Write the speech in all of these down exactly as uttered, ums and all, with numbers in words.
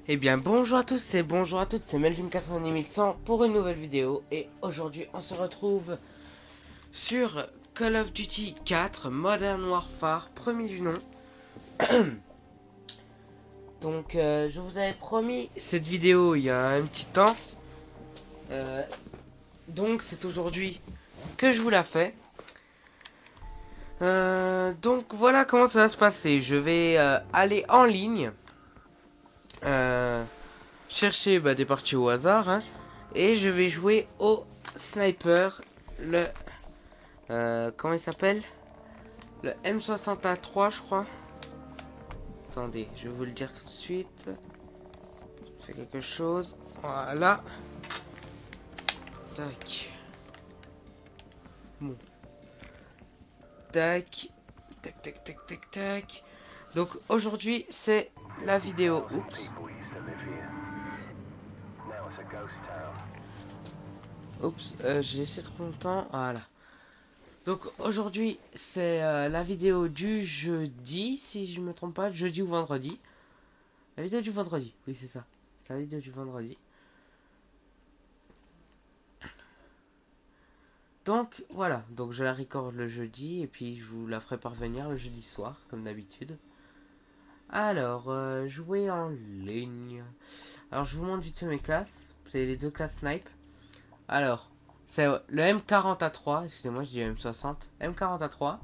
Eh bien bonjour à tous et bonjour à toutes, c'est Melvin quatre-vingt-dix mille cent pour une nouvelle vidéo. Et aujourd'hui on se retrouve sur Call of Duty quatre Modern Warfare, premier du nom. Donc euh, je vous avais promis cette vidéo il y a un petit temps. Euh, donc c'est aujourd'hui que je vous la fais. Euh, donc voilà comment ça va se passer. Je vais euh, aller en ligne. Euh, chercher bah, des parties au hasard hein, et je vais jouer au sniper, le euh, comment il s'appelle, le M soixante-trois je crois. Attendez, je vais vous le dire tout de suite. Je fais quelque chose, voilà. Tac. Bon. Tac. Tac tac tac tac tac. Donc aujourd'hui c'est la vidéo. Oups. Oups, euh, j'ai laissé trop longtemps. Voilà. Donc aujourd'hui c'est euh, la vidéo du jeudi, si je me trompe pas, jeudi ou vendredi. La vidéo du vendredi, oui c'est ça. C'est la vidéo du vendredi. Donc voilà, donc je la recorde le jeudi et puis je vous la ferai parvenir le jeudi soir, comme d'habitude. Alors, euh, jouer en ligne. Alors je vous montre vite fait mes classes. C'est les deux classes snipe. Alors, c'est le M quarante A trois, excusez-moi, je dis M soixante, M quarante A trois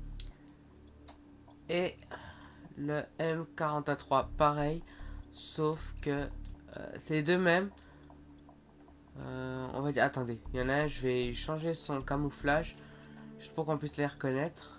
et le M quarante A trois, pareil, sauf que euh, c'est les deux mêmes. Euh, on va dire, attendez, il y en a un, je vais changer son camouflage, juste pour qu'on puisse les reconnaître.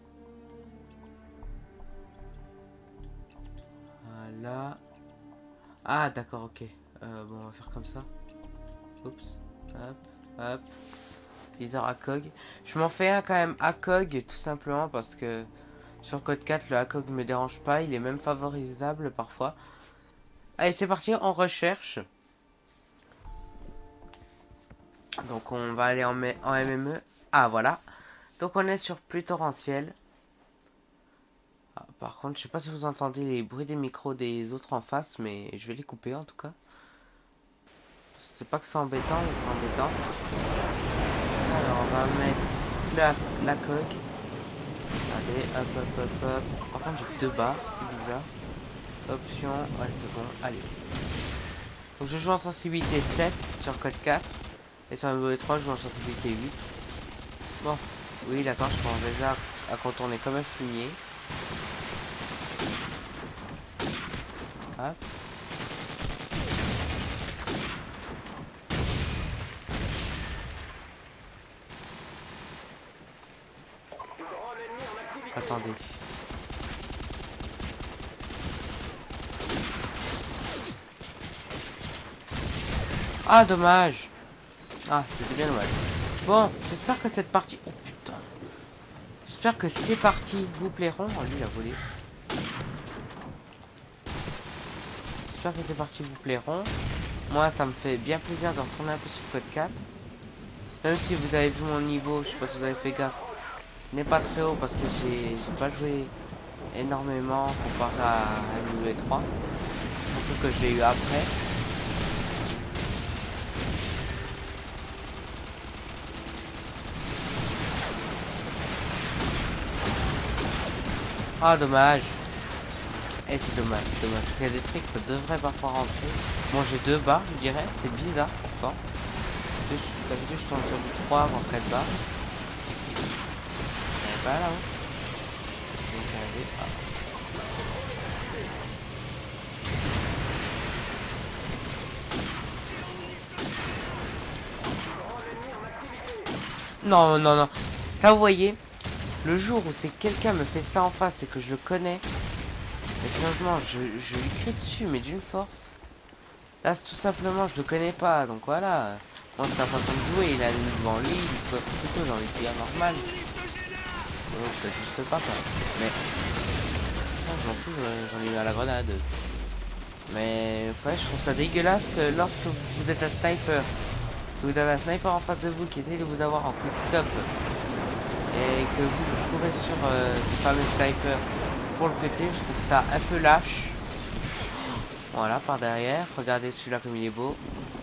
Voilà. Ah, d'accord, ok. Euh, bon, on va faire comme ça. Oups. Hop, hop. Viseur A C O G. Je m'en fais un quand même A C O G tout simplement parce que sur code quatre le A C O G me dérange pas. Il est même favorisable parfois. Allez, c'est parti, on recherche. Donc on va aller en, en M M E. Ah voilà. Donc on est sur pluie torrentielle. Ah, par contre, je sais pas si vous entendez les bruits des micros des autres en face, mais je vais les couper en tout cas. C'est pas que c'est embêtant, mais c'est embêtant. Alors, on va mettre la, la coque. Allez, hop, hop, hop, hop. Par contre, j'ai deux barres, c'est bizarre. Option, ouais, c'est bon, allez. Donc, je joue en sensibilité sept sur code quatre. Et sur le W trois, je joue en sensibilité huit. Bon, oui, d'accord, je commence déjà à contourner comme un fumier. Hop. Attendez. Ah, dommage. Ah, c'était bien dommage. Bon, j'espère que cette partie... Oh putain. J'espère que ces parties vous plairont. Oh, lui, il a volé. J'espère que ces parties vous plairont. Moi, ça me fait bien plaisir de retourner un peu sur code quatre. Même si vous avez vu mon niveau, je sais pas si vous avez fait gaffe. N'est pas très haut parce que j'ai pas joué énormément comparé à M W trois, surtout que je l'ai eu après. Ah dommage. Et c'est dommage, c'est dommage. Il y a des trucs, ça devrait parfois rentrer. Bon, j'ai deux barres, je dirais, c'est bizarre pourtant. D'habitude je tombe sur du trois avant quatre barres. Pas là-haut. Ah. Non, non, non. Ça, vous voyez, le jour où c'est quelqu'un me fait ça en face et que je le connais, et franchement, je, je lui crie dessus, mais d'une force. Là, c'est tout simplement, je le connais pas, donc voilà. Bon, c'est sa façon de jouer, il a devant lui, il faut plutôt, j'ai envie de dire, normal. Oh, peut-être juste pas, quoi. Mais... Non, je m'en fous, j'en ai eu à la grenade. Mais, ouais, je trouve ça dégueulasse que lorsque vous êtes un sniper, que vous avez un sniper en face de vous qui essaye de vous avoir en quickscope, et que vous, vous courez sur euh, ce fameux sniper pour le péter, je trouve ça un peu lâche. Voilà, par derrière. Regardez celui-là comme il est beau.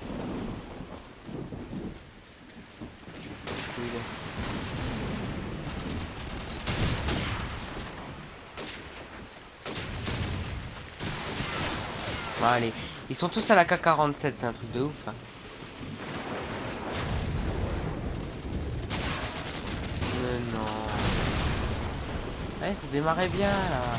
Où il est? Bon, allez. Ils sont tous à la K quarante-sept, c'est un truc de ouf. Hein. Mais non. Ouais, ça démarrait bien là.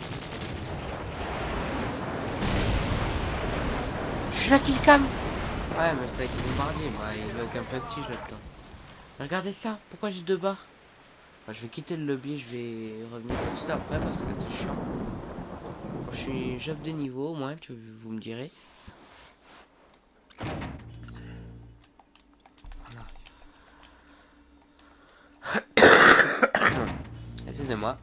Je suis la killcam. Ouais, mais c'est avec le bombardier, moi, il n'y a aucun prestige là-dedans. Regardez ça, pourquoi j'ai deux barres? Enfin, je vais quitter le lobby, je vais revenir tout de suite après parce que c'est chiant. Bon, je suis job de niveau au moins, tu, vous me direz. Excusez-moi.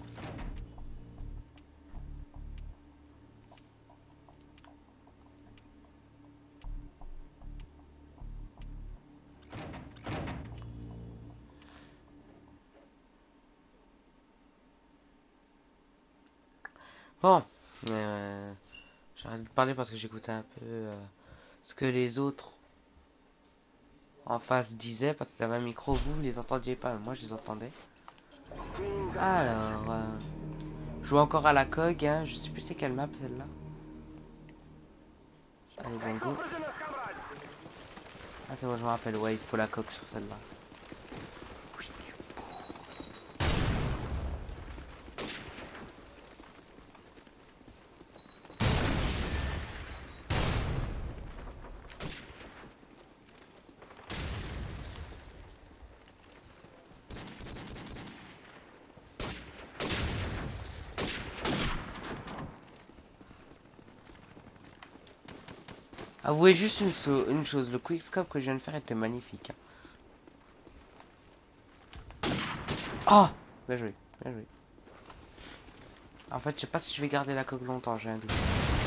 Bon, euh, j'arrête de parler parce que j'écoutais un peu euh, ce que les autres en face disaient parce que ça avait un micro, vous, vous les entendiez pas, mais moi je les entendais. Alors, euh, je joue encore à la C O G, hein, je sais plus c'est quelle map celle-là. Allez, bon go. Ah, c'est bon, je me rappelle, ouais, il faut la coque sur celle-là. Avouez juste une, so une chose, le quickscope que je viens de faire était magnifique. Oh, bien joué, bien joué. En fait, je sais pas si je vais garder la coque longtemps, j'ai un doute.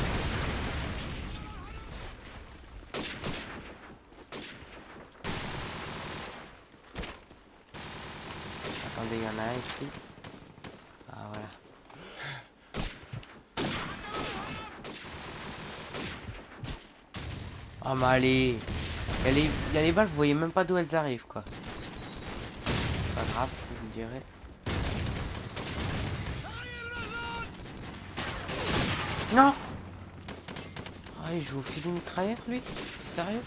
Attendez, il y en a un ici. Ah, voilà. Oh, mais allez. Il y a les, il y a les balles, vous voyez même pas d'où elles arrivent, quoi. C'est pas grave, vous me direz. Non. Ah, il joue au fusil mitrailleur, lui? T'es sérieux?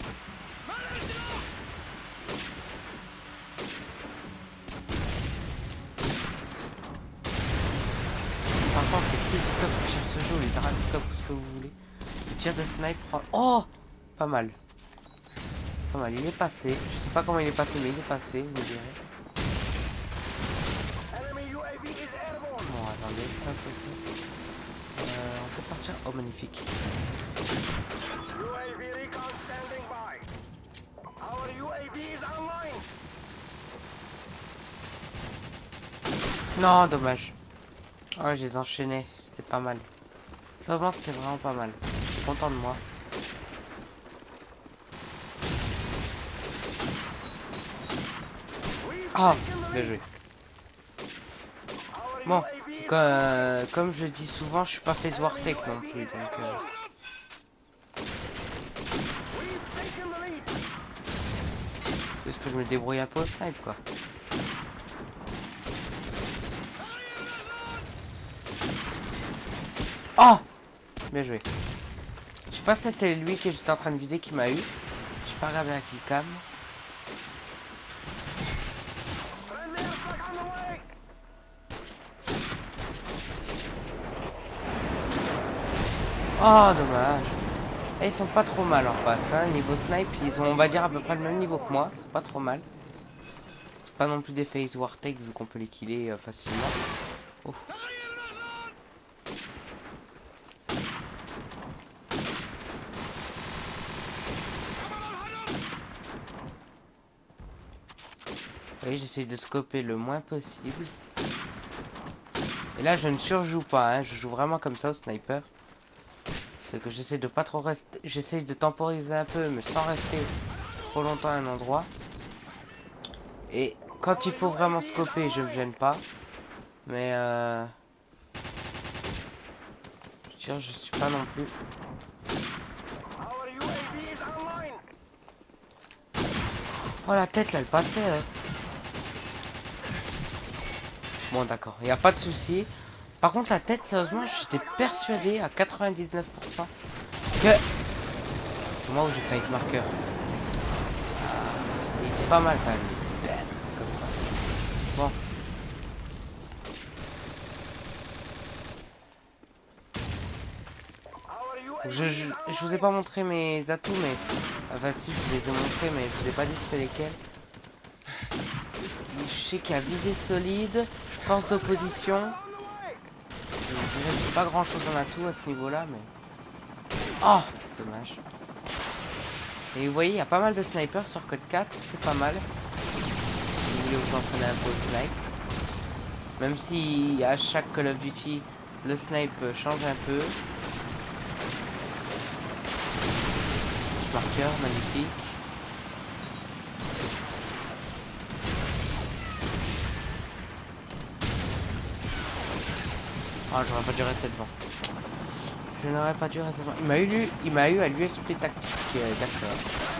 Par contre, les quickscopes sur ce jeu, les dragscopes, ce que vous voulez. Le tir de sniper. Oh, pas mal. Pas mal, il est passé. Je sais pas comment il est passé, mais il est passé, vous me direz. Bon, attendez. Hop, hop, hop. Euh, on peut sortir. Oh, magnifique. Non, dommage. Oh, je les enchaînais. C'était pas mal. Vraiment, c'était vraiment pas mal. Je suis content de moi. Ah, oh, bien joué. Bon, comme, euh, comme je dis souvent, je suis pas Phase War Tech non plus, donc... Euh... Est-ce que je me débrouille un peu au snipe, quoi. Oh, bien joué. Je sais pas si c'était lui que j'étais en train de viser qui m'a eu. J'ai pas regardé la killcam. Oh, dommage. Et ils sont pas trop mal en face, hein. Niveau snipe, ils ont, on va dire, à peu près le même niveau que moi. Ils sont pas trop mal. C'est pas non plus des Phase War Tech vu qu'on peut les killer euh, facilement. Ouf. Oui, j'essaie de scoper le moins possible. Et là, je ne surjoue pas, hein. Je joue vraiment comme ça au sniper. C'est que j'essaie de pas trop rester. J'essaie de temporiser un peu, mais sans rester trop longtemps à un endroit. Et quand il faut vraiment scoper, je me gêne pas. Mais euh... je Tiens, je suis pas non plus. Oh la tête là, elle passait. Là. Bon d'accord, il n'y a pas de souci. Par contre la tête, sérieusement, j'étais persuadé à quatre-vingt-dix-neuf pour cent que... C'est moi où j'ai fait avec marqueur. Ah, il était pas mal quand même. Bam, comme ça. Bon. Je, je, je vous ai pas montré mes atouts, mais... Enfin si, je vous les ai montrés, mais je vous ai pas dit c'était lesquels. Je sais qu'il y a visée solide, force d'opposition. Je dirais que j'ai pas grand chose en atout à ce niveau-là, mais... Oh, dommage. Et vous voyez, il y a pas mal de snipers sur code quatre, c'est pas mal. Si vous voulez vous entraîner un peu au snipe. Même si à chaque Call of Duty, le snipe change un peu. Marqueur, magnifique. Ah, j'aurais pas dû rester devant. Je n'aurais pas dû rester devant. Il m'a eu, il m'a eu à l'U S P tactique, euh, d'accord.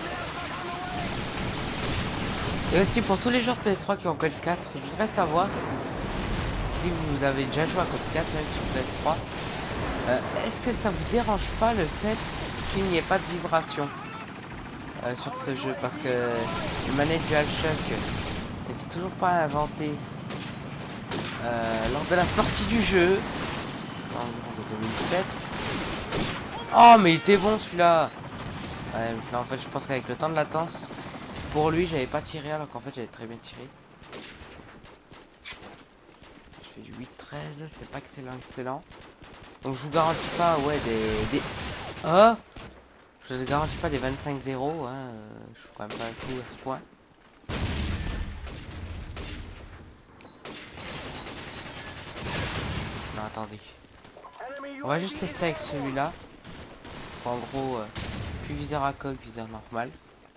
Et aussi pour tous les joueurs P S trois qui ont code quatre, je voudrais savoir si, si vous avez déjà joué à code quatre, même sur P S trois. Euh, Est-ce que ça vous dérange pas le fait qu'il n'y ait pas de vibration euh, sur ce jeu? Parce que le manette DualShock n'était toujours pas inventé euh, lors de la sortie du jeu en deux mille sept. Oh mais il était bon celui-là. Ouais, là en fait je pense qu'avec le temps de latence, pour lui j'avais pas tiré alors qu'en fait j'avais très bien tiré. Je fais du huit treize, c'est pas excellent excellent. Donc je vous garantis pas ouais des... des... Oh, je vous garantis pas des vingt-cinq zéro, hein. Je suis quand même pas fou à ce point. Non attendez. On va juste tester avec celui-là. En gros, euh, plus viseur à coque, viseur normal.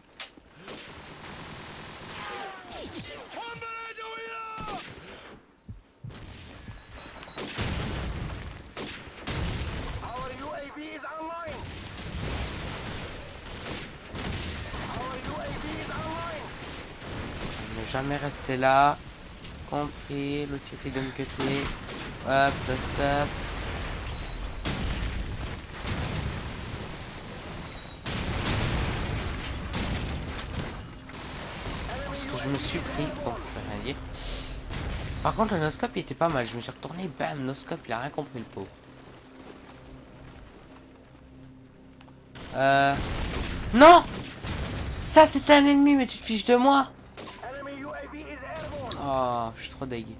Ne jamais rester là. Compris, l'autre essaie de me cutter. Hop, le stop. Parce que je me suis pris. Bon, je peux rien dire. Par contre, le noscope il était pas mal. Je me suis retourné, bam, noscope, il a rien compris le pauvre. Euh. Non! Ça c'était un ennemi, mais tu te fiches de moi! Oh, je suis trop dégueu.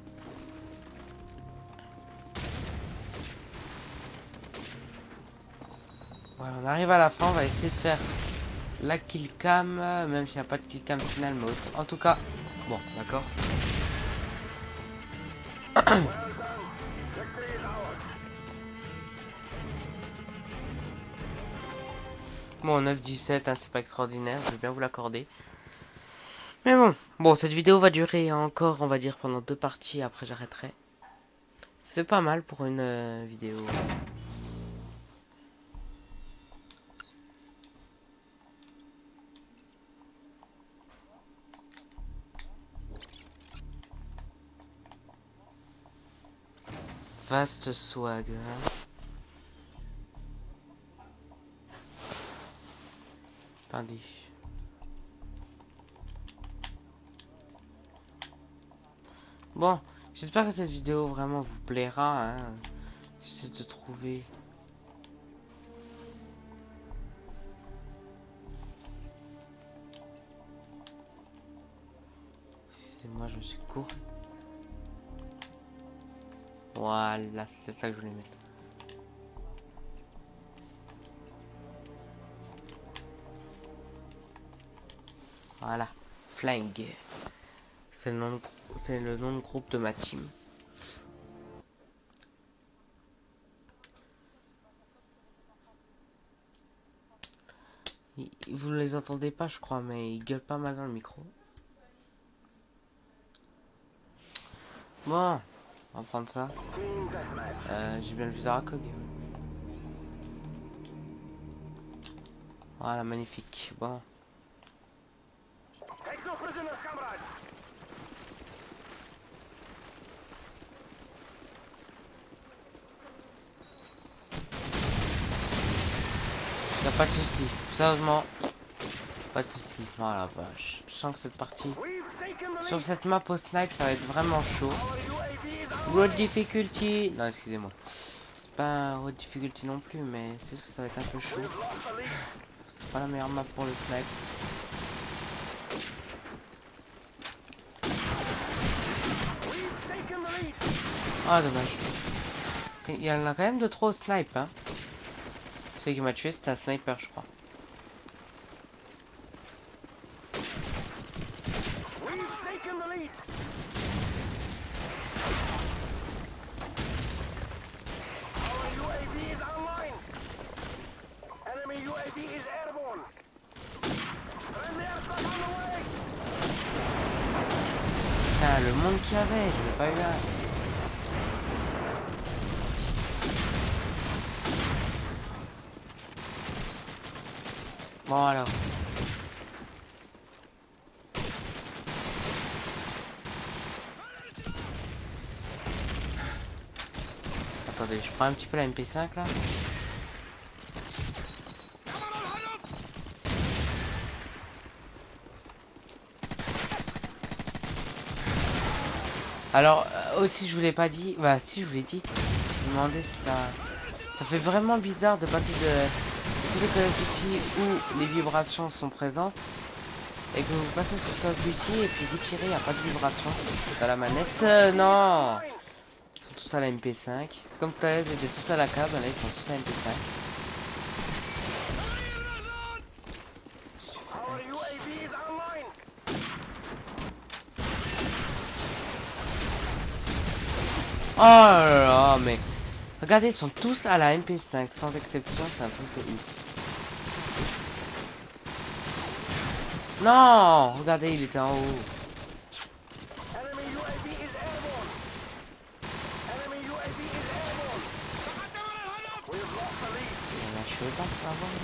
Ouais, on arrive à la fin, on va essayer de faire la kill cam, même s'il n'y a pas de kill cam final, mais autre. En tout cas, bon, d'accord. Bon, neuf dix-sept, hein, c'est pas extraordinaire, je vais bien vous l'accorder. Mais bon, bon, cette vidéo va durer encore, on va dire, pendant deux parties, après j'arrêterai. C'est pas mal pour une euh, vidéo. Vaste swag. Hein. Attendez. Bon, j'espère que cette vidéo vraiment vous plaira. Hein. J'essaie de trouver... Excusez-moi, je me suis couru. Voilà, c'est ça que je voulais mettre. Voilà, Flying. C'est le nom de, c'est le nom de groupe de ma team. Vous ne les entendez pas, je crois, mais ils gueulent pas mal dans le micro. Bon, on va prendre ça. Euh, j'ai bien le viseur à cog. Voilà, magnifique. Bon. Y'a pas de souci. Sérieusement. Pas de souci. Voilà, vache. Je sens que cette partie. Sur cette map au snipe, ça va être vraiment chaud. Road difficulty. Non, excusez-moi. C'est pas un road difficulty non plus, mais c'est juste que ça va être un peu chaud. C'est pas la meilleure map pour le snipe. Ah, dommage. Il y en a quand même de trop au snipe, hein. Celui qui m'a tué, c'était un sniper, je crois. Putain, le monde qu'il y avait, je l'ai pas eu là. Bon alors. Attendez, je prends un petit peu la M P cinq là. Alors, euh, aussi je vous l'ai pas dit, bah si je vous l'ai dit, je me demandais si ça... Ça fait vraiment bizarre de passer de tous les Call of Duty où les vibrations sont présentes et que vous passez sur Call of Duty et puis vous tirez, il n'y a pas de vibration dans la manette. Euh, non, ils sont tous à la M P cinq. C'est comme tout à l'heure, j'étais tous à la cab, là ils sont tous à la M P cinq. Oh là là, mais regardez, ils sont tous à la M P cinq, sans exception, c'est un truc de ouf. Non, regardez, il était en haut. Il a lâché autant pour l'avoir.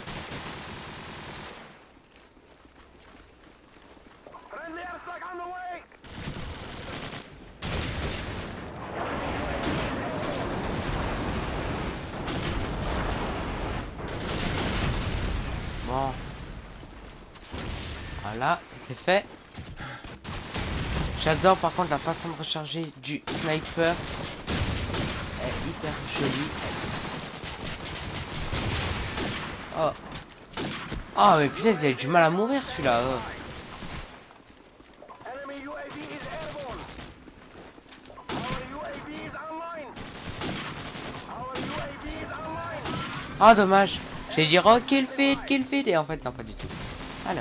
Bon. Voilà, ça c'est fait. J'adore par contre la façon de recharger du sniper. Elle est hyper jolie. Oh. Oh mais putain, il a du mal à mourir celui-là. Oh. Oh dommage. J'ai dit oh kill feed, kill feed et en fait non pas du tout. Alors.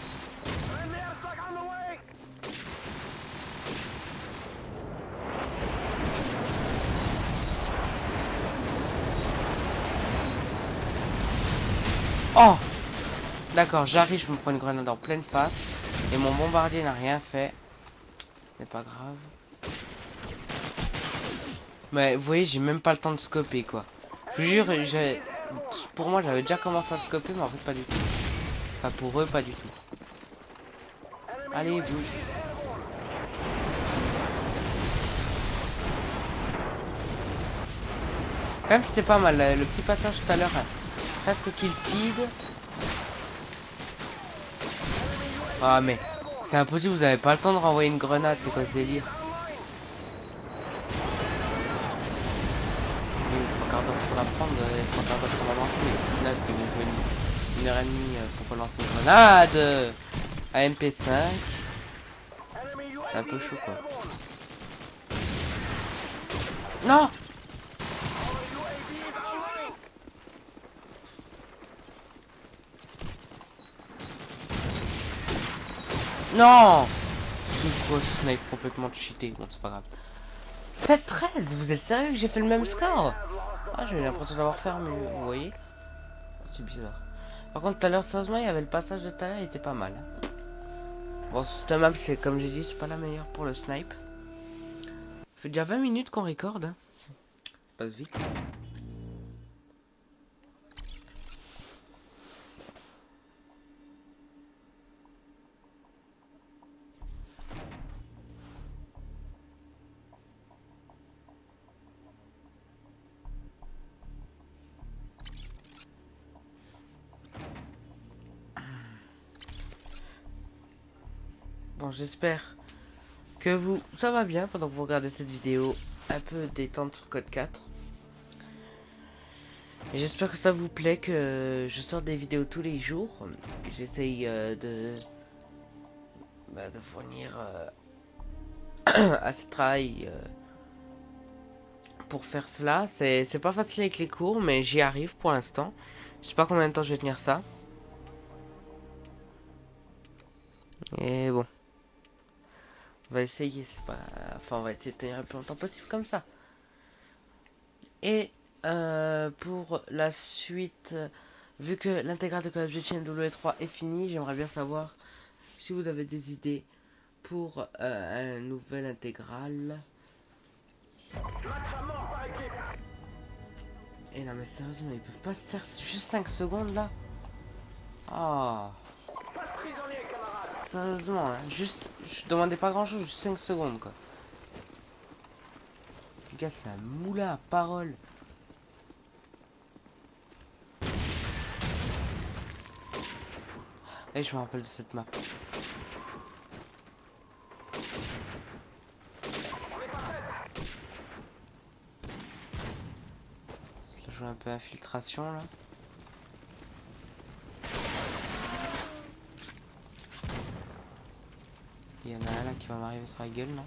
Oh. D'accord, j'arrive, je me prends une grenade en pleine face et mon bombardier n'a rien fait. C'est pas grave. Mais vous voyez, j'ai même pas le temps de scoper quoi. Je vous jure, j'ai... pour moi j'avais déjà commencé à scoper, mais en fait pas du tout. Enfin pour eux, pas du tout. Allez, bouge. Quand même c'était pas mal, le petit passage tout à l'heure, presque kill feed. Ah mais c'est impossible, vous avez pas le temps de renvoyer une grenade, c'est quoi ce délire? Trois quarts d'heure pour la prendre, trois quarts d'heure pour la lancer. Au final c'est vous jouez une, une heure et demie pour relancer une grenade à M P cinq. C'est un peu chaud quoi. Non. Non. C'est une grosse snipe complètement cheatée. Bon c'est pas grave. sept treize. Vous êtes sérieux que j'ai fait le même score? Ah j'ai l'impression d'avoir fait mieux. Vous voyez? C'est bizarre. Par contre tout à l'heure sérieusement il y avait le passage de tout à l'heure, il était pas mal. Bon cette map c'est comme j'ai dit c'est pas la meilleure pour le snipe. Ça fait déjà vingt minutes qu'on recorde. Hein. Ça passe vite. Bon, j'espère que vous, ça va bien pendant que vous regardez cette vidéo un peu détente sur Code quatre. Et j'espère que ça vous plaît, que je sors des vidéos tous les jours. J'essaye euh, de, bah, de fournir euh, assez de travail euh, pour faire cela. C'est c'est pas facile avec les cours, mais j'y arrive pour l'instant. Je sais pas combien de temps je vais tenir ça. Et bon. On va essayer, c'est pas... Enfin, on va essayer de tenir le plus longtemps possible comme ça. Et euh, pour la suite, vu que l'intégrale de Call of Duty M W trois est finie, j'aimerais bien savoir si vous avez des idées pour euh, un nouvel intégral. Et non mais sérieusement, ils peuvent pas se faire juste cinq secondes là. Ah. Sérieusement, hein, juste, je demandais pas grand chose, juste cinq secondes quoi. Les gars, c'est un moulin à parole. Et je me rappelle de cette map. Je joue un peu infiltration là. Il y en a un là qui va m'arriver sur la gueule, non?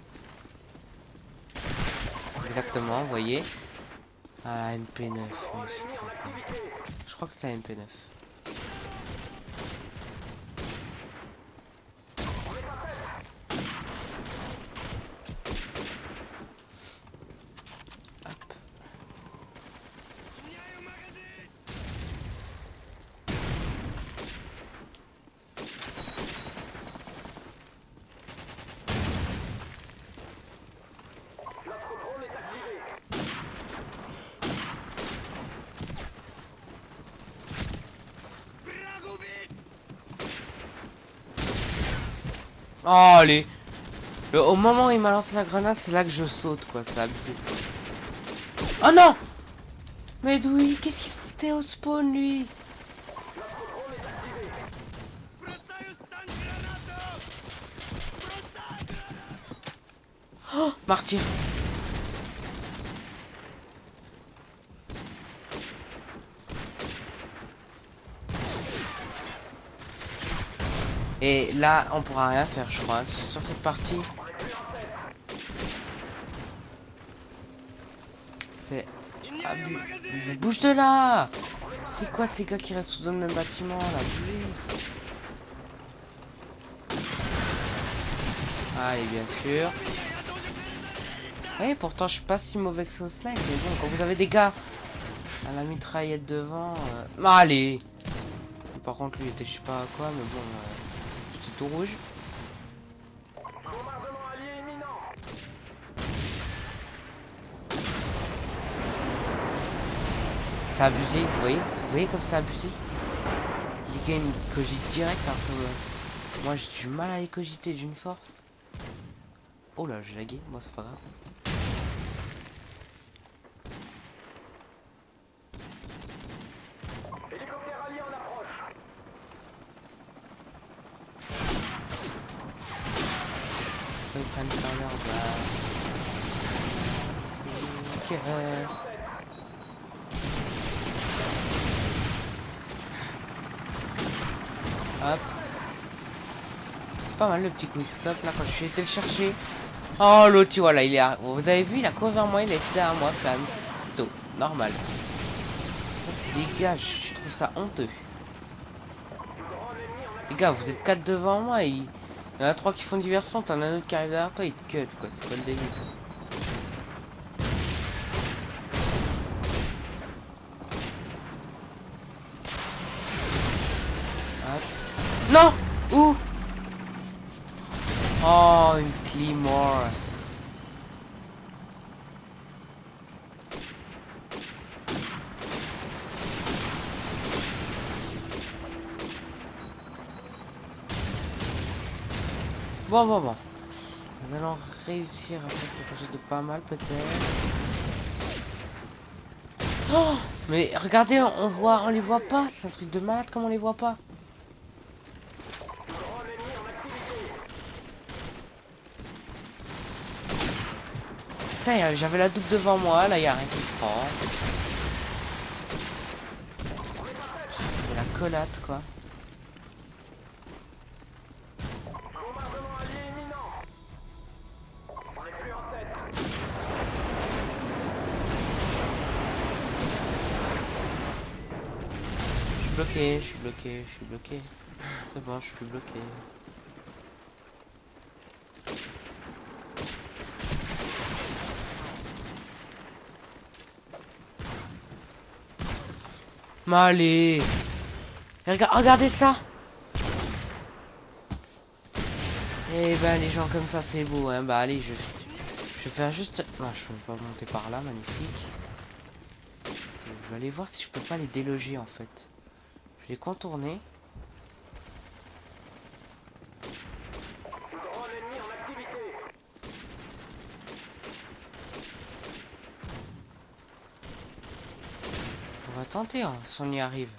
Exactement, vous voyez. Ah, M P neuf. Oui, je crois que c'est un M P neuf. Hop. Oh, allez. Le, au moment où il m'a lancé la grenade, c'est là que je saute, quoi. C'est abusé. Oh non! Mais d'où il... Qu'est-ce qu'il foutait au spawn, lui? Oh, martyr. Et là, on pourra rien faire, je crois, sur cette partie. C'est... Ah, mais bouge de là! C'est quoi ces gars qui restent sous le même bâtiment, là? Allez, bien sûr. Oui, pourtant, je suis pas si mauvais que ça au snipe, mais bon, quand vous avez des gars à la mitraillette devant... Euh... Allez! Par contre, lui, il était je sais pas quoi, mais bon... Euh... tout rouge. C'est abusé, vous voyez, vous voyez comme c'est abusé. Les gars ils cogitent direct, alors que euh, moi j'ai du mal à les cogiter d'une force. Oh là, j'ai lagué, moi c'est pas grave. Hélicoptère allié en approche. Ils prennent par leur bas. Hop. C'est pas mal le petit quickscope là quand je suis été le chercher. Oh l'autre, tu vois là, il est à... Vous avez vu, il a couru vers moi, il est derrière moi quand même. Plutôt normal. Ça c'est dégage, je trouve ça honteux. Les gars, vous êtes quatre devant moi, il... il y en a trois qui font diversion, t'en as un autre qui arrive derrière toi, il te cut quoi, c'est pas le délire. Non! Où? Oh, une Claymore. Bon, bon, bon. Nous allons réussir à faire quelque chose de pas mal, peut-être. Oh! Mais regardez, on voit, on les voit pas. C'est un truc de malade comme on les voit pas. Putain, j'avais la double devant moi, là, il n'y a rien qui prend. C'est la collate, quoi. Bombardement allié imminent. On n'est plus en tête. Je suis bloqué, je suis bloqué, je suis bloqué. C'est bon, je suis bloqué. Mais allez. Regarde, regardez ça. Eh ben les gens comme ça c'est beau hein. Bah allez, je, je vais faire juste... Non, je peux pas monter par là, magnifique. Je vais aller voir si je peux pas les déloger en fait. Je vais les contourner. Drone ennemi en activité. On va tenter hein, si on y arrive.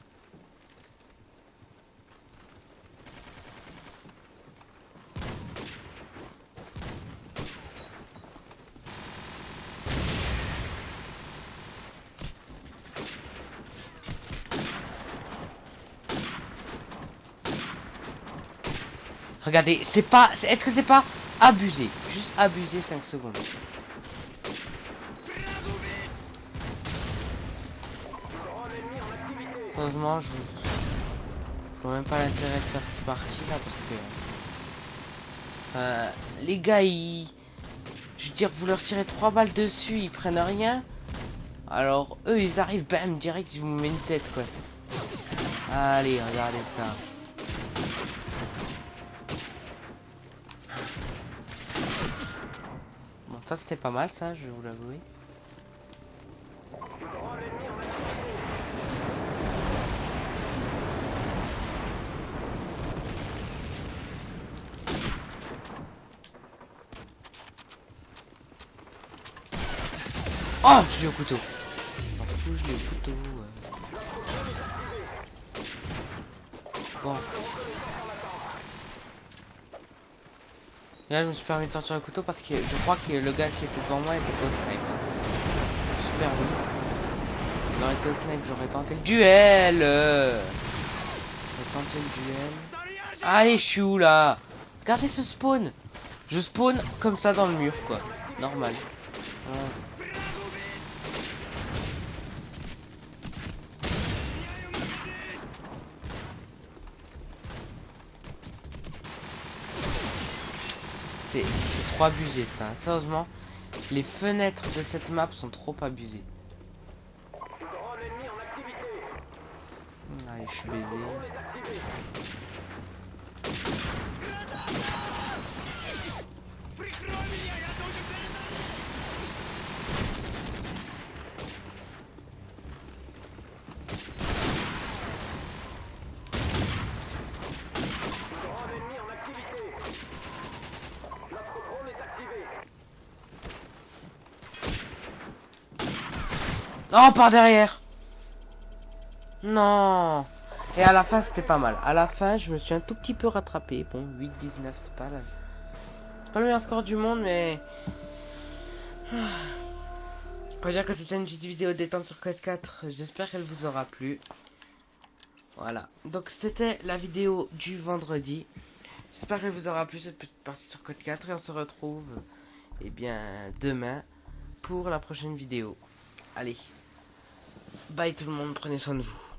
Regardez, c'est pas... Est-ce que c'est pas abusé? Juste abusé cinq secondes. Sérieusement, je vous... Je vois même pas l'intérêt de faire cette partie là parce que... Euh, les gars, ils... Je veux dire, vous leur tirez trois balles dessus, ils prennent rien. Alors, eux, ils arrivent, bam, direct, je vous mets une tête, quoi. Allez, regardez ça. Bon, ça, c'était pas mal, ça, je vais vous l'avouer. Oh, je l'ai au couteau. Je m'en fous, je l'ai au couteau. Ouais. Bon. Et là, je me suis permis de sortir le couteau parce que je crois que le gars qui était devant moi était au snipe. Super oui. Dans été au snipe, j'aurais tenté le duel. J'aurais tenté le duel. Allez, je suis où là? Regardez ce spawn. Je spawn comme ça dans le mur, quoi. Normal. Ouais. C'est trop abusé ça, sérieusement. Les fenêtres de cette map sont trop abusées. Allez, je suis baisé. Oh, par derrière. Non. Et à la fin, c'était pas mal. À la fin, je me suis un tout petit peu rattrapé. Bon, huit dix-neuf, c'est pas la... c'est pas le meilleur score du monde, mais... On va dire que c'était une petite vidéo détente sur Code quatre. J'espère qu'elle vous aura plu. Voilà. Donc, c'était la vidéo du vendredi. J'espère qu'elle vous aura plu, cette petite partie sur Code quatre. Et on se retrouve, eh bien, demain pour la prochaine vidéo. Allez. Bye tout le monde, prenez soin de vous.